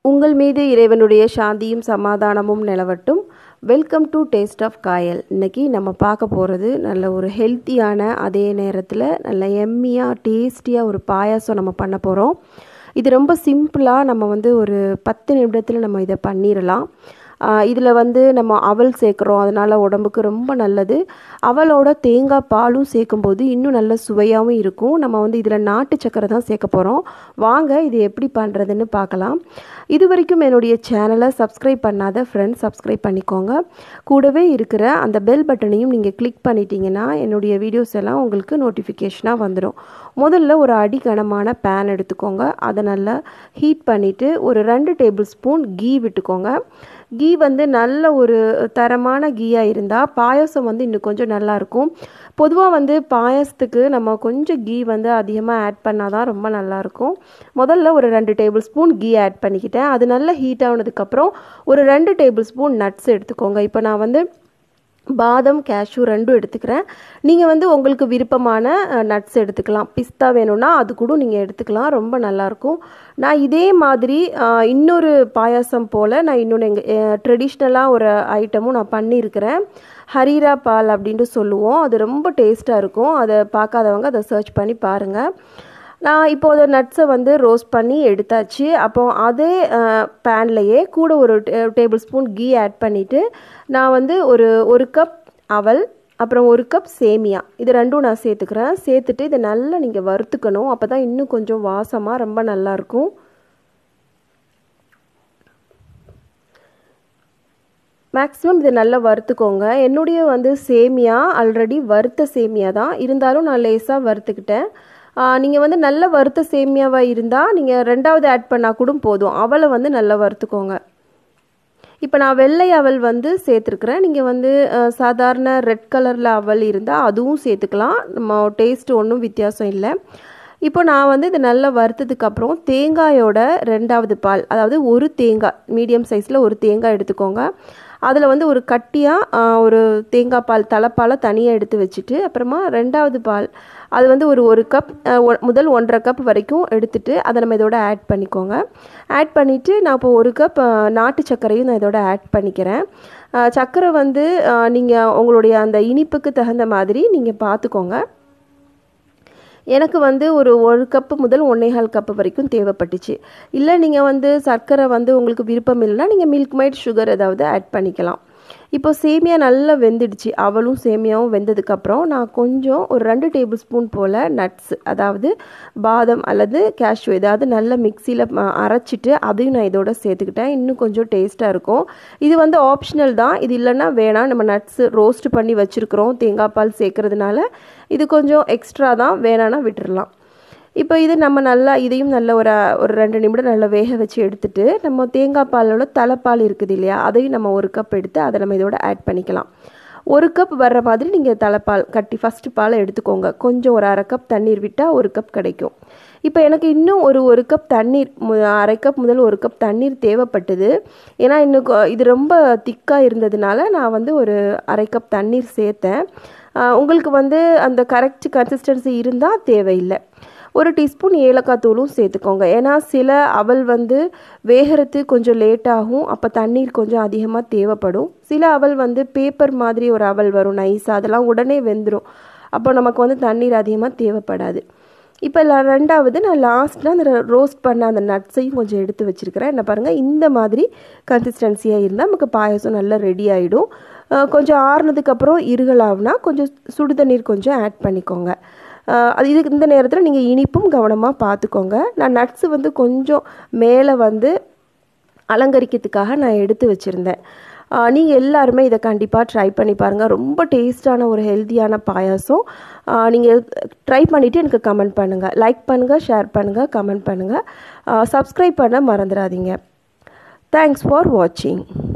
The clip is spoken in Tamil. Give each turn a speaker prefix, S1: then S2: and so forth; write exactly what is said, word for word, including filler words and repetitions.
S1: உங்கள் மீது இறைவனுடைய சாந்தியும் சமாதானமும் நிலவட்டும். Welcome to taste of Kayal. இன்றைக்கி நம்ம பார்க்க போகிறது நல்ல ஒரு ஹெல்த்தியான, அதே நேரத்தில் நல்ல எம்மியாக டேஸ்டியாக ஒரு பாயாசம் நம்ம பண்ண போகிறோம். இது ரொம்ப சிம்பிளாக நம்ம வந்து ஒரு பத்து நிமிடத்தில் நம்ம இதை பண்ணிடலாம். இதில் வந்து நம்ம அவல் சேர்க்குறோம், அதனால் உடம்புக்கு ரொம்ப நல்லது. அவலோட தேங்காய் பாலும் சேர்க்கும்போது இன்னும் நல்ல சுவையாகவும் இருக்கும். நம்ம வந்து இதில் நாட்டு சக்கரை தான் சேர்க்க போகிறோம். வாங்க இது எப்படி பண்ணுறதுன்னு பார்க்கலாம். இது வரைக்கும் என்னுடைய சேனலை சப்ஸ்கிரைப் பண்ணாத ஃப்ரெண்ட்ஸ் சப்ஸ்கிரைப் பண்ணிக்கோங்க. கூடவே இருக்கிற அந்த பெல் பட்டனையும் நீங்கள் கிளிக் பண்ணிட்டீங்கன்னா என்னுடைய வீடியோஸ் எல்லாம் உங்களுக்கு நோட்டிஃபிகேஷனாக வந்துடும். முதல்ல ஒரு அடிகனமான பேன் எடுத்துக்கோங்க. அதை நல்லா ஹீட் பண்ணிவிட்டு ஒரு ரெண்டு டேபிள் ஸ்பூன் கீ விட்டுக்கோங்க. கீ வந்து நல்ல ஒரு தரமான கீயாக இருந்தால் பாயாசம் வந்து இன்னும் கொஞ்சம் நல்லாயிருக்கும். பொதுவாக வந்து பாயாசத்துக்கு நம்ம கொஞ்சம் கீ வந்து அதிகமாக ஆட் பண்ணால் தான் ரொம்ப நல்லாயிருக்கும். முதல்ல ஒரு ரெண்டு டேபிள் ஸ்பூன் கீ ஆட் பண்ணிக்கிட்டேன். அது நல்லா ஹீட் ஆனதுக்கப்புறம் ஒரு ரெண்டு டேபிள் ஸ்பூன் நட்ஸ் எடுத்துக்கோங்க. இப்போ நான் வந்து பாதம், கேஷ்யூ ரெண்டும் எடுத்துக்கிறேன். நீங்கள் வந்து உங்களுக்கு விருப்பமான நட்ஸ் எடுத்துக்கலாம். பிஸ்தா வேணும்னா அது கூட நீங்கள் எடுத்துக்கலாம், ரொம்ப நல்லாயிருக்கும். நான் இதே மாதிரி இன்னொரு பாயாசம் போல் நான் இன்னொன்று எங்கள் ட்ரெடிஷ்னலாக ஒரு ஐட்டமும் நான் பண்ணியிருக்கிறேன். ஹரீரா பால் அப்படின்ட்டு சொல்லுவோம். அது ரொம்ப டேஸ்ட்டாக இருக்கும். அதை பார்க்காதவங்க அதை சர்ச் பண்ணி பாருங்கள். நான் இப்போது நட்ஸை வந்து ரோஸ்ட் பண்ணி எடுத்தாச்சு. அப்போ அதே பேன்லையே கூட ஒரு டேபிள் ஸ்பூன் கீ ஆட் பண்ணிவிட்டு நான் வந்து ஒரு ஒரு கப் அவல், அப்புறம் ஒரு கப் சேமியா, இது ரெண்டும் நான் சேர்த்துக்கிறேன். சேர்த்துட்டு இதை நல்லா நீங்கள் வறுத்துக்கணும். அப்போ தான் இன்னும் கொஞ்சம் வாசமாக ரொம்ப நல்லாயிருக்கும். மேக்ஸிமம் இதை நல்லா வறுத்துக்கோங்க. என்னுடைய வந்து சேமியா ஆல்ரெடி வறுத்த சேமியா தான், இருந்தாலும் நான் லேசாக வறுத்துக்கிட்டேன். நீங்கள் வந்து நல்ல வறுத்த சேமியாவாக இருந்தால் நீங்கள் ரெண்டாவது ஆட் பண்ணால் கூட போதும். அவலை வந்து நல்லா வறுத்துக்கோங்க. இப்போ நான் வெள்ளை அவல் வந்து சேர்த்துருக்குறேன். நீங்கள் வந்து சாதாரண ரெட் கலரில் அவல் இருந்தால் அதுவும் சேர்த்துக்கலாம். நம்ம டேஸ்ட்டு ஒன்றும் வித்தியாசம் இல்லை. இப்போ நான் வந்து இது நல்லா வறுத்ததுக்கப்புறம் தேங்காயோட ரெண்டாவது பால், அதாவது ஒரு தேங்காய் மீடியம் சைஸில் ஒரு தேங்காய் எடுத்துக்கோங்க. அதில் வந்து ஒரு கட்டியாக ஒரு தேங்காய் பால் தலைப்பாலை தனியாக எடுத்து வச்சுட்டு, அப்புறமா ரெண்டாவது பால் அது வந்து ஒரு ஒரு கப் முதல் ஒன்றரை கப் வரைக்கும் எடுத்துகிட்டு அதை நம்ம இதோட ஆட் பண்ணிக்கோங்க. ஆட் பண்ணிவிட்டு நான் இப்போ ஒரு கப் நாட்டு சர்க்கரையும் நான் இதோட ஆட் பண்ணிக்கிறேன். சர்க்கரை வந்து நீங்கள் உங்களுடைய அந்த இனிப்புக்கு தகுந்த மாதிரி நீங்கள் பார்த்துக்கோங்க. எனக்கு வந்து ஒரு ஒரு கப்பு முதல் ஒன்றேகால் கப்பு வரைக்கும் தேவைப்பட்டுச்சு. இல்லை நீங்கள் வந்து சர்க்கரை வந்து உங்களுக்கு விருப்பம் இல்லைன்னா நீங்கள் மில்க் மைட் சுகர் ஏதாவது ஆட் பண்ணிக்கலாம். இப்போ சேமியா நல்லா வெந்துடுச்சு. அவளும் சேமியாவும் வெந்ததுக்கப்புறம் நான் கொஞ்சம் ஒரு ரெண்டு டேபிள் ஸ்பூன் போல் நட்ஸ், அதாவது பாதம் அல்லது கேஷ்யூ ஏதாவது நல்ல மிக்சியில் அரைச்சிட்டு அதையும் நான் இதோட சேர்த்துக்கிட்டேன். இன்னும் கொஞ்சம் டேஸ்ட்டாக இருக்கும். இது வந்து ஆப்ஷனல் தான், இது இல்லைன்னா வேணாம். நம்ம நட்ஸ் ரோஸ்ட் பண்ணி வச்சுருக்கிறோம், தேங்காய் பால் சேர்க்கறதுனால இது கொஞ்சம் எக்ஸ்ட்ரா தான், வேணான்னா விட்டுடலாம். இப்போ இது நம்ம நல்லா இதையும் நல்ல ஒரு ஒரு ரெண்டு நிமிடம் நல்லா வேக வச்சு எடுத்துகிட்டு நம்ம தேங்காய் பாலோட தலைப்பால் இருக்குது இல்லையா, அதையும் நம்ம ஒரு கப் எடுத்து அதை நம்ம இதோட ஆட் பண்ணிக்கலாம். ஒரு கப் வர்ற மாதிரி நீங்கள் தலைப்பால் கட்டி ஃபஸ்ட்டு பாலை எடுத்துக்கோங்க. கொஞ்சம் ஒரு அரை கப் தண்ணீர் விட்டால் ஒரு கப் கிடைக்கும். இப்போ எனக்கு இன்னும் ஒரு ஒரு கப் தண்ணீர், அரை கப் முதல் ஒரு கப் தண்ணீர் தேவைப்பட்டது. ஏன்னா இன்னும் இது ரொம்ப திக்காக இருந்ததுனால நான் வந்து ஒரு அரை கப் தண்ணீர் சேர்த்தேன். உங்களுக்கு வந்து அந்த கரெக்ட் கன்சிஸ்டன்சி இருந்தால் தேவையில்லை. ஒரு டீஸ்பூன் ஏலக்காய் தூளும் சேர்த்துக்கோங்க. ஏன்னா சில அவல் வந்து வேகிறது கொஞ்சம் லேட் ஆகும், அப்போ தண்ணீர் கொஞ்சம் அதிகமாக தேவைப்படும். சில அவல் வந்து பேப்பர் மாதிரி ஒரு அவல் வரும் நைஸாக, அதெல்லாம் உடனே வெந்துடும். அப்போ நமக்கு வந்து தண்ணீர் அதிகமாக தேவைப்படாது. இப்போ ரெண்டாவது நான் லாஸ்ட்டில் அந்த ரோஸ்ட் பண்ண அந்த நட்ஸையும் கொஞ்சம் எடுத்து வச்சுருக்கிறேன். என்ன பாருங்கள், இந்த மாதிரி கன்சிஸ்டன்சியாக இருந்தால் நமக்கு பாயசம் நல்லா ரெடி ஆகிடும். கொஞ்சம் ஆறுனதுக்கப்புறம் இருகலாகுனா கொஞ்சம் சுடு தண்ணீர் கொஞ்சம் ஆட் பண்ணிக்கோங்க. அது இதுக்கு இந்த நேரத்தில் நீங்கள் இனிப்பும் கவனமாக பார்த்துக்கோங்க. நான் நட்ஸு வந்து கொஞ்சம் மேலே வந்து அலங்கரிக்கிறதுக்காக நான் எடுத்து வச்சுருந்தேன். நீங்கள் எல்லாருமே இதை கண்டிப்பாக ட்ரை பண்ணி பாருங்கள். ரொம்ப டேஸ்டான ஒரு ஹெல்த்தியான பாயாசம். நீங்கள் ட்ரை பண்ணிவிட்டு எனக்கு கமெண்ட் பண்ணுங்கள். லைக் பண்ணுங்கள், ஷேர் பண்ணுங்கள், கமெண்ட் பண்ணுங்கள். சப்ஸ்கிரைப் பண்ண மறந்துடாதீங்க. தேங்க்ஸ் ஃபார் வாட்சிங்.